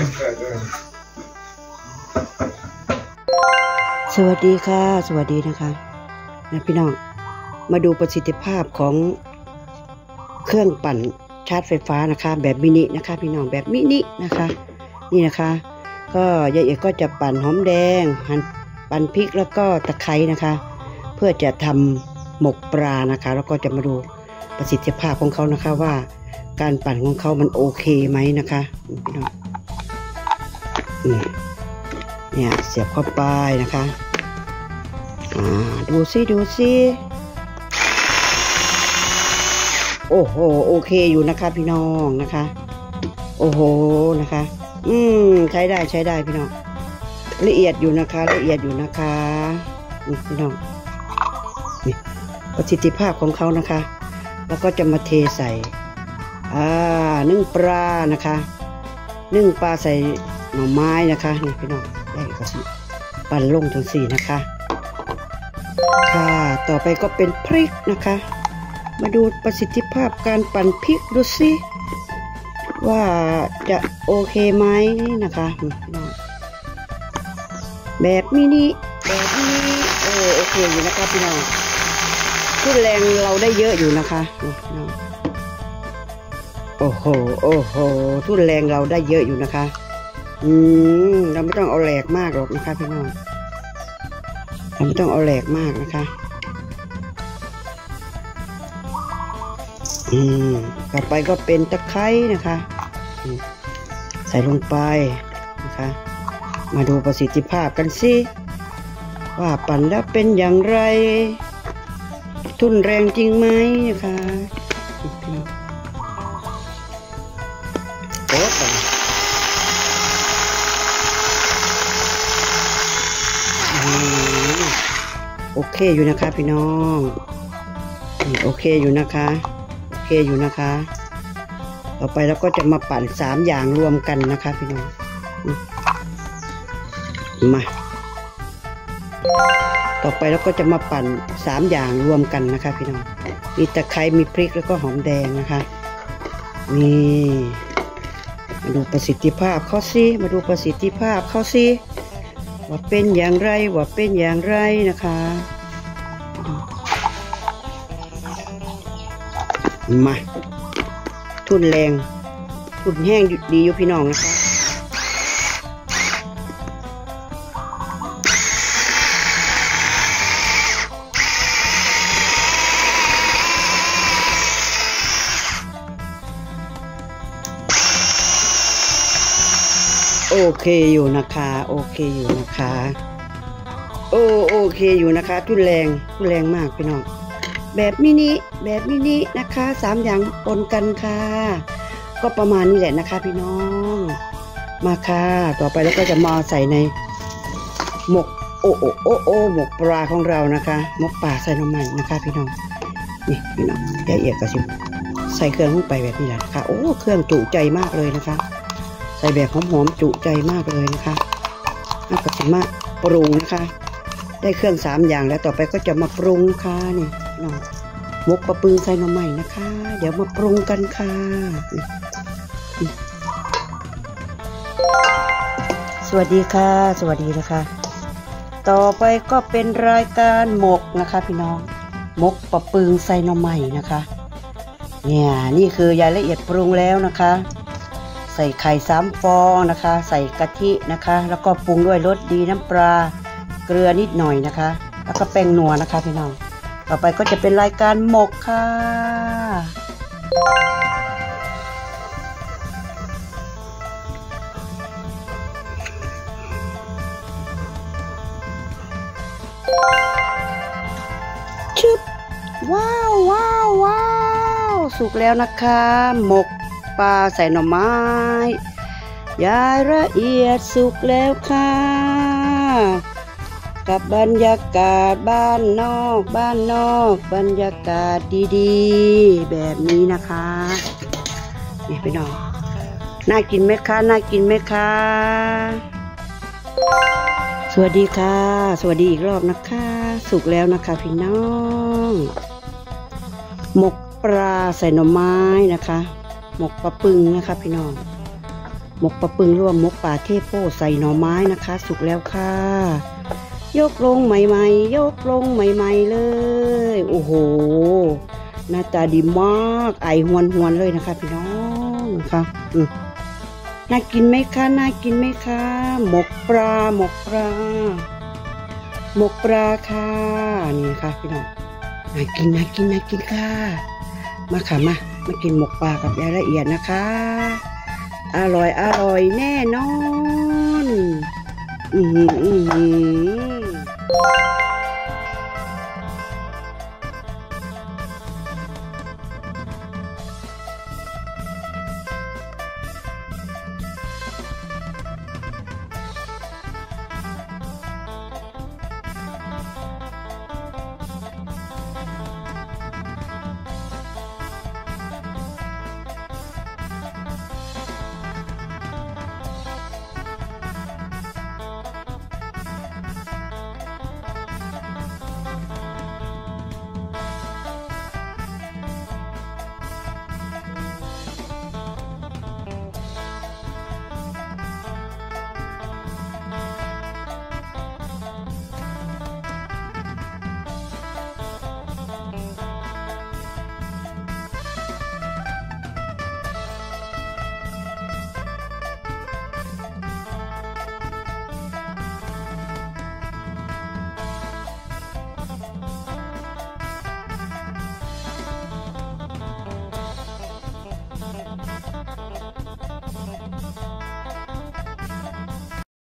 สวัสดีค่ะสวัสดีนะคะนะพี่น้องมาดูประสิทธิภาพของเครื่องปั่นชาร์จไฟฟ้านะคะแบบมินินะคะพี่น้องแบบมินินะคะนี่นะคะก็ยายเอกก็จะปั่นหอมแดงปั่นพริกแล้วก็ตะไคร้นะคะเพื่อจะทำหมกปลานะคะแล้วก็จะมาดูประสิทธิภาพของเขานะคะว่าการปั่นของเขามันโอเคไหมนะคะพี่น้องเนี่ยเสียบเข้าไปนะคะดูสิโอ้โหโอเคอยู่นะคะพี่น้องนะคะโอ้โหนะคะใช้ได้พี่น้องละเอียดอยู่นะคะละเอียดอยู่นะคะพี่น้องนี่ประสิทธิภาพของเขานะคะแล้วก็จะมาเทใส่นึ่งปลานะคะนึ่งปลาใส่หน่อไม้นะคะนี่พี่น้องได้ก็ปั่นลงทั้งสี่นะคะค่ะต่อไปก็เป็นพริกนะคะมาดูประสิทธิภาพการปั่นพริกดูสิว่าจะโอเคไหมนะคะแบบมินิโอเคอยู่นะคะพี่น้องทุนแรงเราได้เยอะอยู่นะคะโอ้โหทุนแรงเราได้เยอะอยู่นะคะเราไม่ต้องเอาแหลกมากหรอกนะคะพี่น้องเราไม่ต้องเอาแหลกมากนะคะต่อไปก็เป็นตะไคร้นะคะใส่ลงไปนะคะมาดูประสิทธิภาพกันสิว่าปั่นแล้วเป็นอย่างไรทุนแรงจริงไหมนะคะโอเคอยู่นะคะพี่น้องโอเคอยู่นะคะต่อไปเราก็จะมาปั่น3อย่างรวมกันนะคะพี่น้องมาต่อไปเราก็จะมาปั่น3อย่างรวมกันนะคะพี่น้องมีตะไคร้มีพริกแล้วก็หอมแดงนะคะนี่มาดูประสิทธิภาพเขาสิว่าเป็นอย่างไรนะคะมาทุนแรงทุนแห้งดีอยู่พี่น้องนะคะโอเคอยู่นะคะโอเคอยู่นะคะทุนแรงมากพี่น้องแบบมินินะคะ3อย่างปนกันค่ะก็ประมาณนี้แหละนะคะพี่น้องมาค่ะต่อไปแล้วก็จะมาใส่ในหมกหมกปลาของเรานะคะหมกปลาใส่น้ำมันนะคะพี่น้องนี่พี่น้องละเอียดกระชิบใส่เครื่องลงไปแบบนี้แหละค่ะเครื่องจุใจมากเลยนะคะใส่แบบหอมจุใจมากเลยนะคะน่ากระชิบมากปรุงนะคะได้เครื่อง3อย่างแล้วต่อไปก็จะมาปรุงค่ะนี่น้องหมกปลาปึงใส่หน่อไม้นะคะเดี๋ยวมาปรุงกันค่ะสวัสดีนะคะต่อไปก็เป็นรายการหมกนะคะพี่น้องหมกปลาปึงใส่หน่อไม้นะคะเนี่ยนี่คือยายละเอียดปรุงแล้วนะคะใส่ไข่3 ฟองนะคะใส่กะทินะคะแล้วก็ปรุงด้วยรสดีน้ำปลาเกลือนิดหน่อยนะคะแล้วก็แป้งนัวนะคะพี่น้องต่อไปก็จะเป็นรายการหมกค่ะชึบว้าวสุกแล้วนะคะหมกปลาใส่หน่อไม้ยายละเอียดสุกแล้วค่ะกับบรรยากาศบ้านนอกบรรยากาศดีๆแบบนี้นะคะนี่พี่น้องน่ากินไหมคะสวัสดีค่ะสวัสดีอีกรอบนะคะสุกแล้วนะคะพี่น้องหมกปลาใส่หน่อไม้นะคะหมกปลาปึงนะคะพี่น้องหมกปลาปึงหรือว่าหมกปลาเทโพใส่หน่อไม้นะคะ สุกแล้วค่ะ ยกลงใหม่ๆยกลงใหม่ๆเลยโอ้โหหน้าตาดีมากไอหวนๆเลยนะคะพี่น้องนะคะน่ากินไหมคะน่ากินไหมคะหมกปลาหมกปลาหมกปลาค่ะนี่ค่ะพี่น้องน่ากินน่ากินน่ากินค่ะมาค่ะมากินหมกปลากับยายละเอียดนะคะอร่อยอร่อยแน่นอน